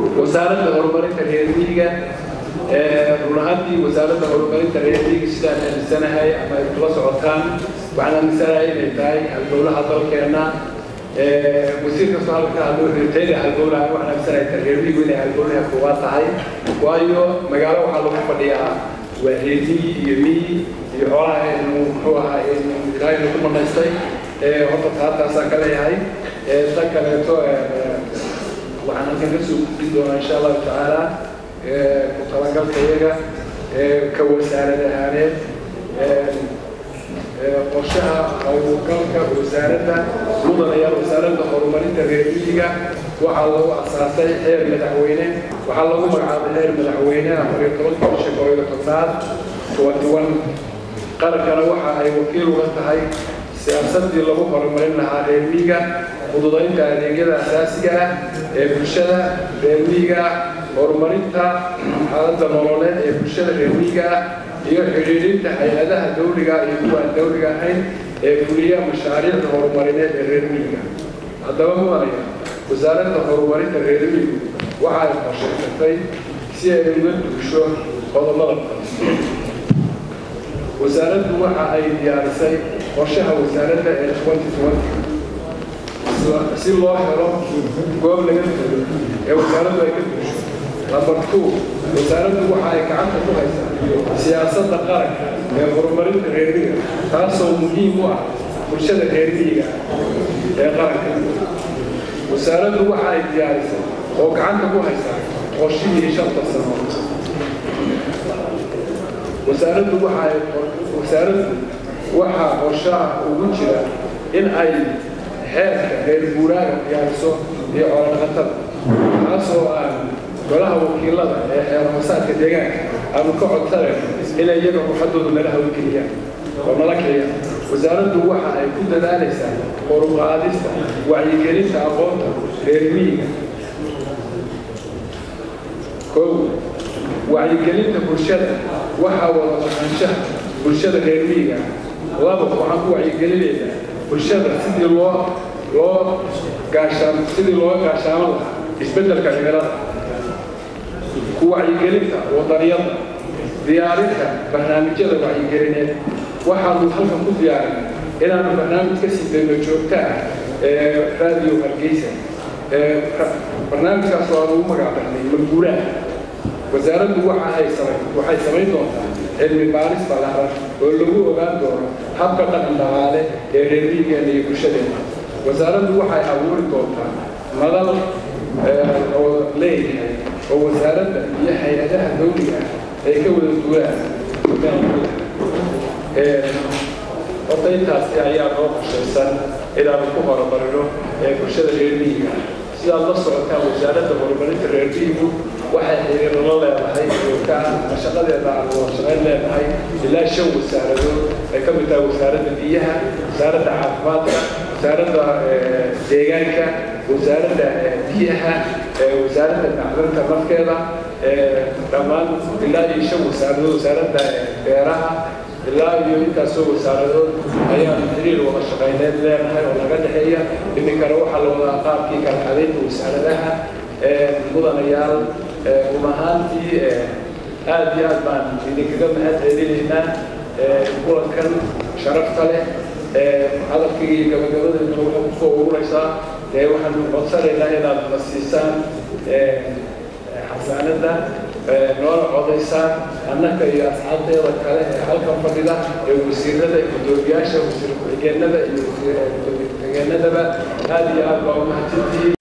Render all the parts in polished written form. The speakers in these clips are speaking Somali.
وزارة الهرمونات الرياضية runaatii wasaaradda horumarinta reermiyiga sidaan aaminsanahay ama ay kula socotaan waxaan aaminsanahay inay tahay halgowlaha dalkeena wasiirka soo halka haduu reertayda halgowlaha waxaan aaminsanahay reermiyigu inay halgowlaha koowaad tahay waayo magaalo waxaa lagu fadhiyaa waa reermiyi iyo miyi iyo xoolaha muxuu ahaa ilaahay lagu manaystay horta taataasaan ka leeyahay tan kaleeto waxaan halkan ka soo gudbin doonaa insha allahu tacaala كطلقات كيجا كوسارة هانيت قشها أو كلك وسارة وضع يا وسارة هرمونات الرياضية وحلو أساسي حير مدعوينه وحلو مرعى حير مدعوينه أمريكا طلقات شكوى القطاع ودول قرر كروحة أي وكيل وقتها سياسة اللي هو هرموناتها الرياضية وضعين كأنجيل أساسية برشلة الرياضية horumarinta xaaladda nololeed ee bulshada reermiyiga iyo xiriirinta hay'adaha dawliga iyo kuwa aan dawliga ahayn ee fuliya mashaariicda horumarineed ee reermiyiga haddaba mudanaya wasaaradda horumarinta reermiyigu waxa ay qorshaysatay si ay uga duusho qodobada wasaaraddu waxa ay diyaarisay qorshaha wasaaradda ee 2020 si loo helo goob laga tago ee wasaaraddu ay ka duusho number 2 wasaaraddu waxa ay gacanta ku haysaa siyaasadda qaranka ee horumarinta reermiyiga taasoo muhiim u ah bulshada reermiyiga ee qaranka wasaaraddu waxa ay diyaarisay oo gacanta ku haysaa qorshihii 5 sano wasaaraddu waxa qorshaha ugu jira in ay heerka reer guuraaga diyaariso iyo xoolo-dhaqatada taasoo aan golaha wakiilada ee xeer-hoosaadka deegaanka aanu ka codsanayno inay iyaga ruuxaddooda nala hawlgeliyaan oo nala kiciyaan wasaaraddu waxa ay ku dadaalaysaa horuqaadista wacyigelinta aqoonta reermiyiga wacyigelinta bulshada waxaa wada dhaqanshaha bulshada reermiyiga laba waxaan ku wacyigelinaynaa bulshada sidii loo gaashaamo lahaa isbeddelka cimilada wacyigelinta wadaniyada diyaarinta barnaamijyada wacyigelineed waxaanu halkan ku diyaarinay inaanu barnaamij ka sii dayno joogta ah raadiyo hargeysa barnaamijkaas oo aan ugu magacdarnay malguuraan wasaaraddu waxay samayn doontaa cilmi baaris ballaaran oo lagu ogaan doono habka dhaqan dhaqaale ee reermiyigeena iyo bulshadeena wasaaraddu waxay abuuri doontaa madal oo leeyahay oo wasaaradda iyo hay'adaha dawliga ay ka wada duulaan horta intaasi ayaa noo qorshaysan inaanu ku horumarino bulshada reermiyiga sidaad la socotaan wasaaradda horumarinta reermiyigu waxay xiriir la leedahay joogta ah shaqadeeda aan wada shaqayn leedahay ilaa 5 wasaaradood ay ka mid tahay wasaaradda biyaha wasaaradda caafimaadka wasaaradda deegaanka wasaaradda biyaha wasaaradda macdanta nafkeeda dhammaan ilaa 5 wasaaradood wasaaradda beeraha ilaa iyo intaasoo wasaaradood ayaan xiriir wada shaqayneed leenahay oo laga dhexeeya iminkana waxaa la wadaa qaabkii kala xadaynta wasaaradaha mudanayaal umahaantii aad iyo aad baan idinkaga mahad celinaynaa kulankan sharafta leh hadalkii gabagabadeedna waxay ku soo ururaysaa waxaanu codsanaynaa inaad na siisaan xasaanadda noola codaysaan annaka iyo asxaabteeda kale ee halkan fadhida ee wasiirada gudoomiyaasha wasiir ku-xigeenada iyo gudoomiye ku-xigeenadaba aad iyo aad baa umahadsantihiin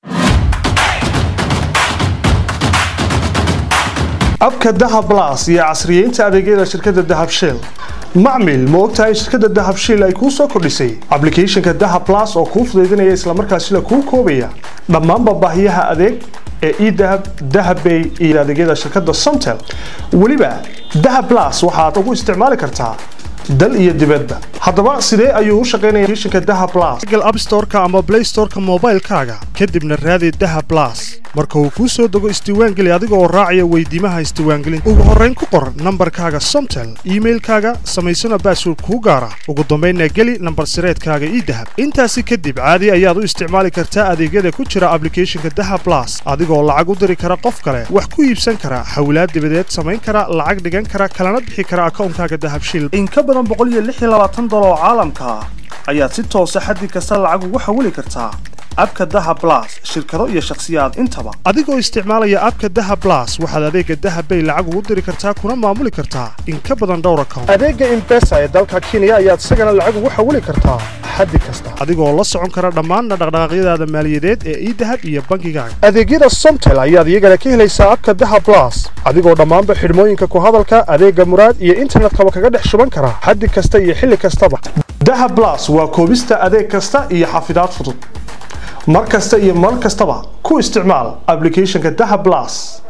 abka Dahab Plus iyo casriyeynta adeegyada shirkadda Dahab Shell macmiil ma ogtahay shirkadda Dahab Shell ay ku soo kordhisay application-ka Dahab Plus oo kuu fududeynaya isla markaasina kuu koobaya dhammaan baahiyaha adeeg ee e-Dahab, Dahab Pay iyo adeegyada shirkadda Somtel waliba Dahab Plus waxaad ugu isticmaali kartaa dal iyo dibadda haddaba sidee ayuu u shaqeynayaa application-ka Dahab Plus Google App Store-ka ama Play Store-ka mobile-kaaga kadibna raadi Dahab Plus marka uu kuu soo dego isdiiwaangeli adiga oo raacaya weydiimaha isdiiwaangelinta ugu horrayn ku qor nambarkaaga Somtel emailkaaga samaysana password kuu gaara ugu dambeynna geli nambar sireedkaaga idahab intaasi kadib caadi ayaad u isticmaali kartaa adeegyada ku jira applicationka Dahab Plus adigoo lacag u diri kara qof kale wax ku iibsan kara xawlaad dibadeed samayn kara lacag dhigan kara kalana bixi kara akoonkaaga Dahab Shiil in ka badan $126 oo caalamka ayaad si toos ah xaddi kasta lacag ugu xawili kartaa abka Dahab Plus shirkado iyo shakhsiyaad intaba adigoo isticmaalaya abka Dahab Plus waxaad adeega Dahab Bay lacag ugu diri kartaa kuna maamuli kartaa in ka badan dhowr account adeega M-Pesa ee dalka Kenya ayaad isagana lacag ugu xawili kartaa xaddi kasta adigoo la socon kara dhammaan dhaqdhaqaaqyadaada maaliyadeed ee idahab iyo bankigaaga adeegyada Somtel ayaad iyagana ka helaysaa abka Dahab Plus adigoo dhammaanba xidhmooyinka ku hadalka adeega muraad iyo internetka kaga dhex shuban kara xaddi kasta iyo xilli kastaba Dahab Plus waa koobista adeeg kasta iyo xafidaad fudud markasta iyo mar kastaba ku isticmaal applicationka Dahab Plus